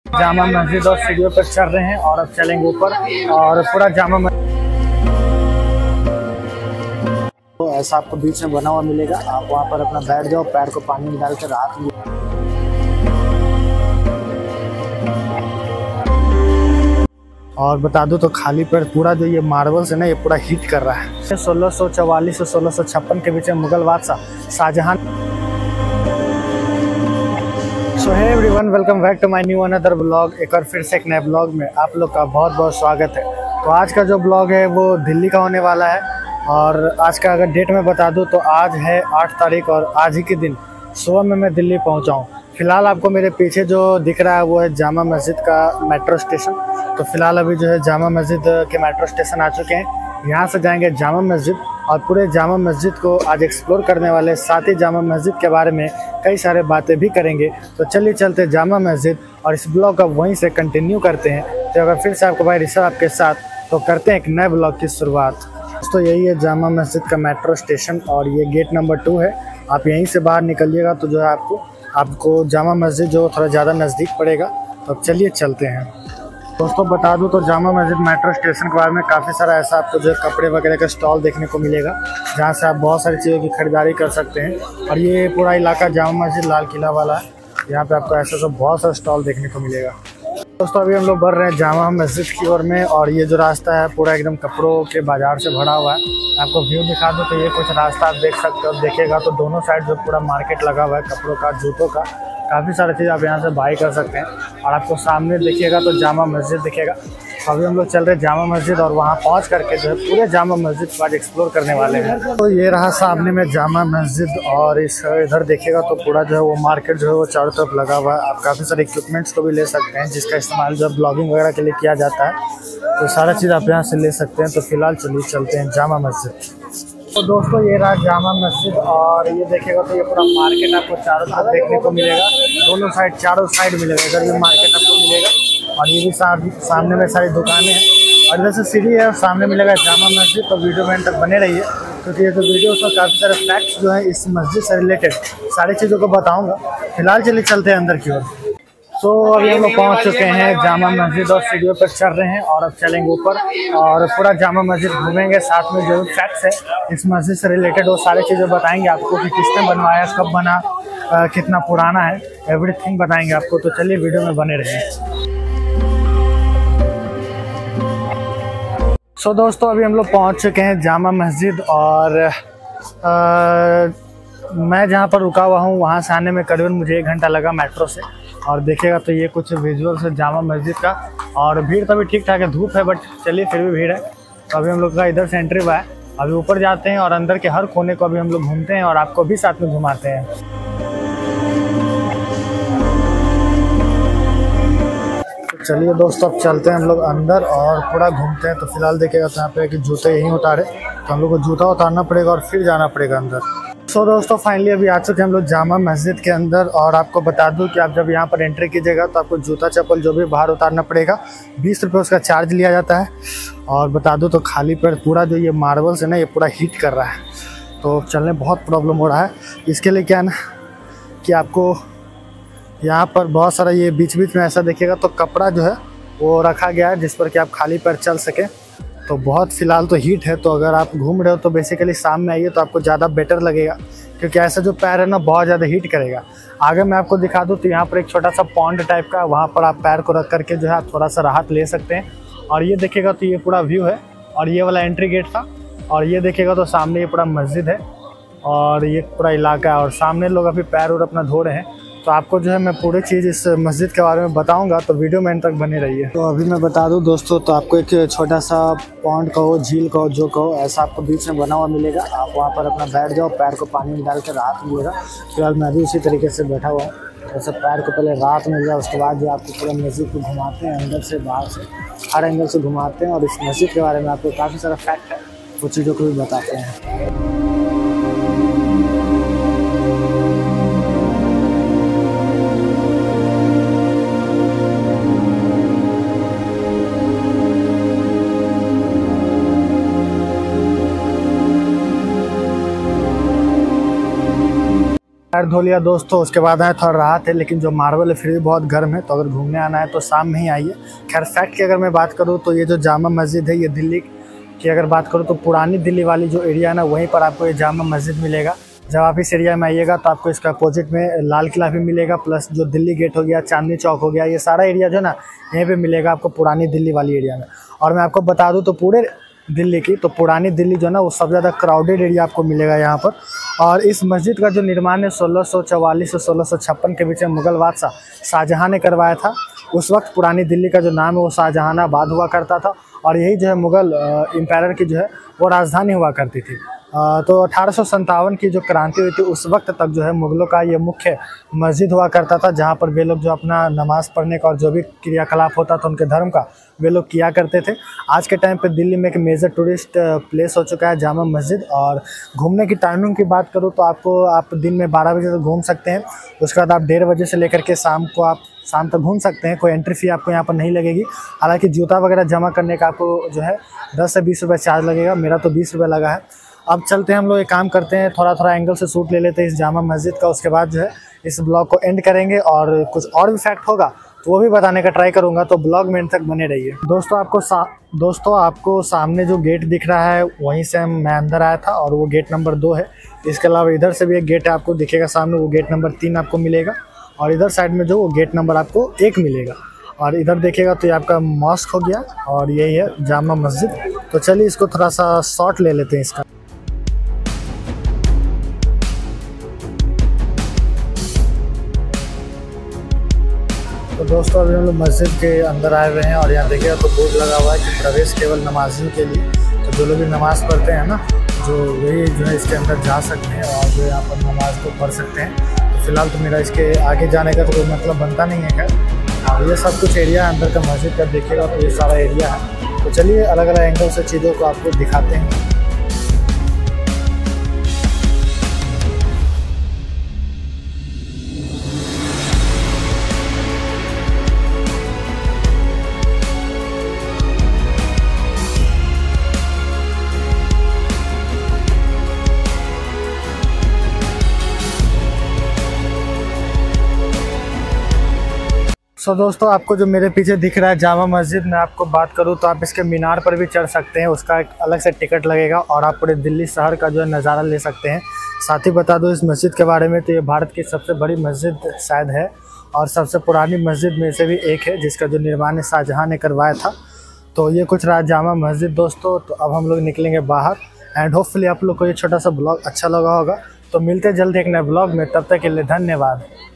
जामा मस्जिद और सीढ़ियों पर चढ़ रहे हैं और अब चलेंगे ऊपर और पूरा जामा मस्जिद तो ऐसा आपको बीच में बना हुआ मिलेगा। आप वहाँ पर अपना बैठ जाओ, पैर को पानी में डाल कर राहत मिले। और बता दूं तो खाली पैर पूरा जो ये मार्बल्स है ना, ये पूरा हीट कर रहा है। 1644 से 1656 के बीच में मुगल बादशाह Shah Jahan. So hey everyone, welcome back to my new another blog. एक और फिर से एक नए ब्लॉग में आप लोग का बहुत बहुत स्वागत है। तो आज का जो ब्लॉग है वो दिल्ली का होने वाला है। और आज का अगर डेट में बता दूं तो आज है 8 तारीख और आज ही के दिन सुबह में मैं दिल्ली पहुंचा हूं। फिलहाल आपको मेरे पीछे जो दिख रहा है वो है जामा मस्जिद का मेट्रो स्टेशन। तो फिलहाल अभी जो है जामा मस्जिद के मेट्रो स्टेशन आ चुके हैं। यहाँ से जाएंगे जामा मस्जिद और पूरे जामा मस्जिद को आज एक्सप्लोर करने वाले, साथ ही जामा मस्जिद के बारे में कई सारे बातें भी करेंगे। तो चलिए चलते जामा मस्जिद और इस ब्लॉग का वहीं से कंटिन्यू करते हैं। तो अगर फिर से आपको भाई ऋषभ आपके साथ, तो करते हैं एक नए ब्लॉग की शुरुआत। दोस्तों यही है जामा मस्जिद का मेट्रो स्टेशन और ये गेट नंबर 2 है। आप यहीं से बाहर निकलिएगा तो जो है आपको जामा मस्जिद जो थोड़ा ज़्यादा नज़दीक पड़ेगा। तो अब चलिए चलते हैं। दोस्तों बता दूं तो जामा मस्जिद मेट्रो स्टेशन के बारे में काफ़ी सारा ऐसा आपको जो है कपड़े वगैरह का स्टॉल देखने को मिलेगा, जहां से आप बहुत सारी चीज़ों की खरीदारी कर सकते हैं। और ये पूरा इलाका जामा मस्जिद लाल किला वाला है। यहाँ पे आपको ऐसा सब बहुत सारा स्टॉल देखने को मिलेगा। दोस्तों अभी हम लोग बढ़ रहे हैं जामा मस्जिद की ओर में और ये जो रास्ता है पूरा एकदम कपड़ों के बाज़ार से भरा हुआ है। आपको व्यू दिखा दूँ तो ये कुछ रास्ता आप देख सकते हो। देखिएगा तो दोनों साइड जो पूरा मार्केट लगा हुआ है कपड़ों का, जूतों का, काफ़ी सारी चीज़ आप यहाँ से बाई कर सकते हैं। और आपको सामने देखिएगा तो जामा मस्जिद दिखेगा। तो अभी हम लोग चल रहे हैं जामा मस्जिद और वहाँ पहुँच करके जो है पूरे जामा मस्जिद को आज एक्सप्लोर करने वाले हैं। तो ये रहा सामने में जामा मस्जिद और इस इधर देखिएगा तो पूरा जो है वो मार्केट जो है वो चारों तरफ लगा हुआ है। आप काफ़ी सारे इक्विपमेंट्स को भी ले सकते हैं जिसका इस्तेमाल जो ब्लॉगिंग वगैरह के लिए किया जाता है। तो सारा चीज़ आप यहाँ से ले सकते हैं। तो फिलहाल चलिए चलते हैं जामा मस्जिद। तो दोस्तों ये रहा जामा मस्जिद और ये देखिएगा तो ये पूरा मार्केट आपको चारों तरफ देखने को मिलेगा। दोनों साइड, चारों साइड मिलेगा। इधर भी मार्केट आपको मिलेगा और ये भी सामने में सारी दुकानें हैं और इधर से सीढ़ी है और सामने मिलेगा जामा मस्जिद। तो वीडियो में तक बने रहिए क्योंकि ये जो वीडियो उसमें काफ़ी सारे फैक्ट्स जो हैं इस मस्जिद से रिलेटेड सारी चीज़ों को बताऊँगा। फिलहाल चलिए चलते हैं अंदर की ओर। तो अभी हम लोग पहुँच चुके हैं जामा मस्जिद और सीढ़ियों पर चढ़ रहे हैं और अब चलेंगे ऊपर और पूरा जामा मस्जिद घूमेंगे। साथ में जो फैक्ट्स है इस मस्जिद से रिलेटेड वो सारी चीज़ें बताएंगे आपको कि किसने बनवाया, कब बना, कितना पुराना है, एवरीथिंग बताएंगे आपको। तो चलिए वीडियो में बने रहिए। सो दोस्तों अभी हम लोग पहुँच चुके हैं जामा मस्जिद और मैं जहाँ पर रुका हुआ हूँ वहाँ से आने में करीबन मुझे 1 घंटा लगा मेट्रो से। और देखिएगा तो ये कुछ विजुअल्स है जामा मस्जिद का। और भीड़ तो अभी ठीक ठाक है, धूप है बट चलिए फिर भी भीड़ है। तो अभी हम लोग का इधर से एंट्री हुआ है। अभी ऊपर जाते हैं और अंदर के हर कोने को अभी हम लोग घूमते हैं और आपको भी साथ में घुमाते हैं। तो चलिए दोस्तों अब चलते हैं हम लोग अंदर और पूरा घूमते हैं। तो फिलहाल देखिएगा तो यहाँ पे कि जूते यहीं उतारे, तो हम लोग को जूता उतारना पड़ेगा और फिर जाना पड़ेगा अंदर। सो दोस्तों फाइनली अभी आ चुके हैं हम लोग जामा मस्जिद के अंदर। और आपको बता दूं कि आप जब यहाँ पर एंट्री कीजिएगा तो आपको जूता चप्पल जो भी बाहर उतारना पड़ेगा, 20 रुपये उसका चार्ज लिया जाता है। और बता दूं तो खाली पैर पूरा जो ये मार्बल्स है ना, ये पूरा हीट कर रहा है। तो चलने बहुत प्रॉब्लम हो रहा है। इसके लिए क्या है ना कि आपको यहाँ पर बहुत सारा ये बीच बीच में ऐसा देखिएगा तो कपड़ा जो है वो रखा गया है जिस पर कि आप खाली पैर चल सकें। तो बहुत फ़िलहाल तो हीट है, तो अगर आप घूम रहे हो तो बेसिकली शाम में आइए तो आपको ज़्यादा बेटर लगेगा क्योंकि ऐसा जो पैर है ना बहुत ज़्यादा हीट करेगा। आगे मैं आपको दिखा दूँ तो यहाँ पर एक छोटा सा पॉन्ड टाइप का, वहाँ पर आप पैर को रख करके जो है आप थोड़ा सा राहत ले सकते हैं। और ये देखिएगा तो ये पूरा व्यू है और ये वाला एंट्री गेट था। और ये देखिएगा तो सामने ये पूरा मस्जिद है और ये पूरा इलाका है और सामने लोग अभी पैर और अपना धो रहे हैं। तो आपको जो है मैं पूरी चीज़ इस मस्जिद के बारे में बताऊंगा, तो वीडियो में एंड तक बने रहिए। तो अभी मैं बता दूं दोस्तों, तो आपको एक छोटा सा पॉन्ड कहो, झील कहो, जो कहो, ऐसा आपको बीच में बना हुआ मिलेगा। आप वहां पर अपना बैठ जाओ, पैर को पानी में डाल कर राहत मिलेगा। फिलहाल मैं भी उसी तरीके से बैठा हुआ हूँ। जैसे पैर को पहले राहत मिल जाए उसके बाद जो आपको पूरा मस्जिद को घुमाते हैं, अंदर से बाहर से हर एंगल से घुमाते हैं और इस मस्जिद के बारे में आपको काफ़ी सारा फैक्ट है वो चीज़ों को भी बताते हैं। पैर धो लिया दोस्तों, उसके बाद आए थोड़ा राहत है, लेकिन जो मार्बल है फिर भी बहुत गर्म है, तो अगर घूमने आना है तो शाम में ही आइए। खैर फैक्ट की अगर मैं बात करूँ तो ये जो जामा मस्जिद है ये दिल्ली की अगर बात करूँ तो पुरानी दिल्ली वाली जो एरिया है ना, वहीं पर आपको ये जामा मस्जिद मिलेगा। जब आप इस एरिया में आइएगा तो आपको इसका अपोजिट में लाल किला भी मिलेगा, प्लस जो दिल्ली गेट हो गया, चांदनी चौक हो गया, ये सारा एरिया जो ना यहीं पे मिलेगा आपको पुरानी दिल्ली वाली एरिया में। और मैं आपको बता दूं तो पूरे दिल्ली की तो पुरानी दिल्ली जो ना वो सबसे ज़्यादा क्राउडेड एरिया आपको मिलेगा यहाँ पर। और इस मस्जिद का जो निर्माण है 1644 से 1656 के बीच में मुगल बादशाह शाहजहाँ ने करवाया था। उस वक्त पुरानी दिल्ली का जो नाम है वो शाहजहानाबाद हुआ करता था, और यही जो है मुगल एम्पायर की जो है वो राजधानी हुआ करती थी। तो 1857 की जो क्रांति हुई थी उस वक्त तक जो है मुगलों का ये मुख्य मस्जिद हुआ करता था, जहाँ पर वे लोग जो अपना नमाज़ पढ़ने का और जो भी क्रियाकलाप होता था उनके धर्म का वे लोग किया करते थे। आज के टाइम पे दिल्ली में एक मेजर टूरिस्ट प्लेस हो चुका है जामा मस्जिद। और घूमने की टाइमिंग की बात करूँ तो आप दिन में 12 बजे तक घूम सकते हैं, उसके बाद आप 1:30 बजे से लेकर के शाम तक घूम सकते हैं। कोई एंट्री फ़ी आपको यहाँ पर नहीं लगेगी। हालांकि जूता वगैरह जमा करने का आपको जो है 10 से 20 रुपये चार्ज लगेगा, मेरा तो 20 रुपये लगा है। अब चलते हैं, हम लोग एक काम करते हैं, थोड़ा एंगल से शूट ले लेते हैं इस जामा मस्जिद का, उसके बाद जो है इस ब्लॉग को एंड करेंगे। और कुछ और भी फैक्ट होगा तो वो भी बताने का ट्राई करूंगा, तो ब्लॉग में एंड तक बने रहिए। दोस्तों आपको सामने जो गेट दिख रहा है वहीं से मैं अंदर आया था, और वो गेट नंबर 2 है। इसके अलावा इधर से भी एक गेट आपको दिखेगा सामने, वो गेट नंबर 3 आपको मिलेगा। और इधर साइड में जो वो गेट नंबर आपको 1 मिलेगा। और इधर देखिएगा तो ये आपका मॉस्क हो गया, और यही है जामा मस्जिद। तो चलिए इसको थोड़ा सा शॉर्ट ले लेते हैं इसका। तो दोस्तों अभी हम लोग मस्जिद के अंदर आए हुए हैं, और यहाँ देखिएगा तो बोर्ड लगा हुआ है कि प्रवेश केवल नमाजियों के लिए। तो जो लोग भी नमाज़ पढ़ते हैं ना, जो वही जो है इसके अंदर जा सकते हैं और जो यहाँ पर नमाज को पढ़ सकते हैं। तो फिलहाल तो मेरा इसके आगे जाने का तो कोई मतलब बनता नहीं है। खैर और ये सब कुछ एरिया अंदर का मस्जिद का देखिएगा तो ये सारा एरिया है। तो चलिए अलग अलग एंगल से चीज़ों को आपको दिखाते हैं। तो दोस्तों आपको जो मेरे पीछे दिख रहा है जामा मस्जिद, मैं आपको बात करूं तो आप इसके मीनार पर भी चढ़ सकते हैं, उसका एक अलग से टिकट लगेगा, और आप पूरे दिल्ली शहर का जो है नज़ारा ले सकते हैं। साथ ही बता दो इस मस्जिद के बारे में, तो ये भारत की सबसे बड़ी मस्जिद शायद है, और सबसे पुरानी मस्जिद में से भी एक है, जिसका जो निर्माण शाहजहाँ ने करवाया था। तो ये कुछ रहा जामा मस्जिद दोस्तों। तो अब हम लोग निकलेंगे बाहर, एंड होपफुली आप लोग को ये छोटा सा ब्लॉग अच्छा लगा होगा। तो मिलते जल्द एक नए ब्लॉग में, तब तक के लिए धन्यवाद।